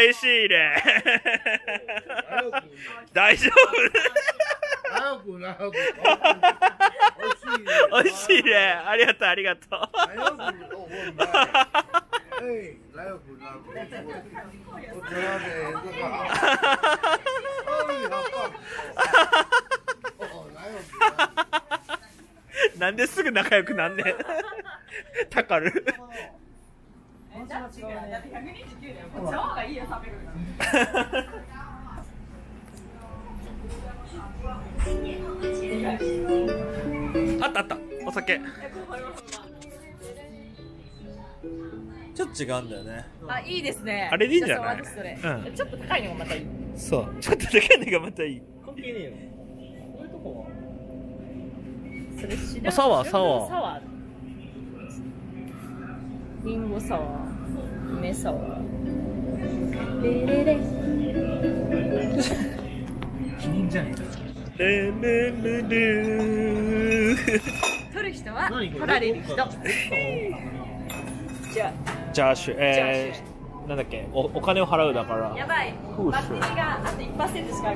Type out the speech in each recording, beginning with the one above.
美味しいね。大丈夫。美味しいね。ありがとう、ありがとう。なんですぐ仲良くなんねん。たかる。あったあった、お酒。ちょっと違うんだよね。 あ、いいですね。 あれでいいんじゃない？ うん。 ちょっと高いのがまたいい。 そう、ちょっと高いのがまたいい。 関係ねえよ。こういうとこは。 それ知らん。 サワー。 サワー。リンゴサワー。梅サワー。レレレ。 キリンじゃねえか。 レレレレ。 取る人は取られる人。じゃあ。 チャーシュー。なんだっけ、お金を払うだから。 やばい。バッテリーがあと 1% しかある。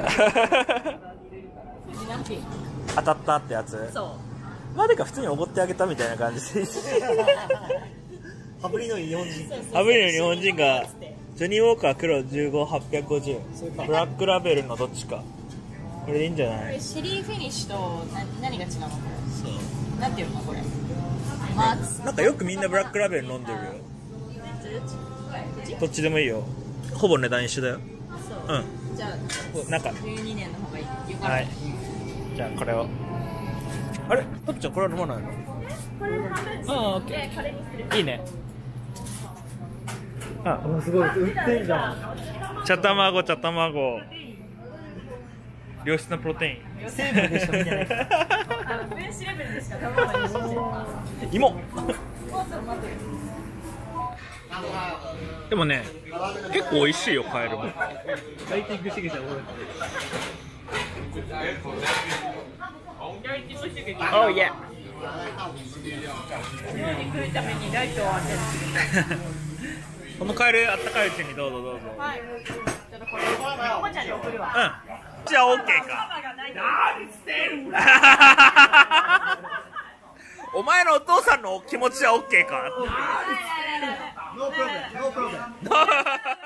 当たったってやつ。 そう。 までか普通におごってあげたみたいな感じで。 羽振りのいい日本人。 羽振りの日本人がジョニーウォーカー黒15850、ブラックラベルのどっちか。これでいいんじゃない？ シェリーフィニッシュと何が違うの？これ。そう。なんていうのこれ。 なんかよくみんなブラックラベル飲んでるよ。どっちでもいいよ。ほぼ値段一緒だよ。 そう。 うん。 じゃあなんか 12年の方がいい。 はい。じゃあこれを。あれ、とっちゃんこれは飲まないの？ これ半分。 ああ、オッケー。いいね。あ、 すごい売ってんじゃん。 茶卵。良質なプロテイン。 成分でしか見てない。 分子レベルでしか食べない。 芋。でもね、結構美味しいよ、カエルも。 ライティングしてきた俺。 Oh yeah。 寮に来るためにライトを当てる。 このカエルあったかいうちにどうぞ。 はい。ちょっとこれおもちゃに送るわ。 うん。じゃあ OK か。お前のお父さんの気持ちは OK か。 ノープロブレム。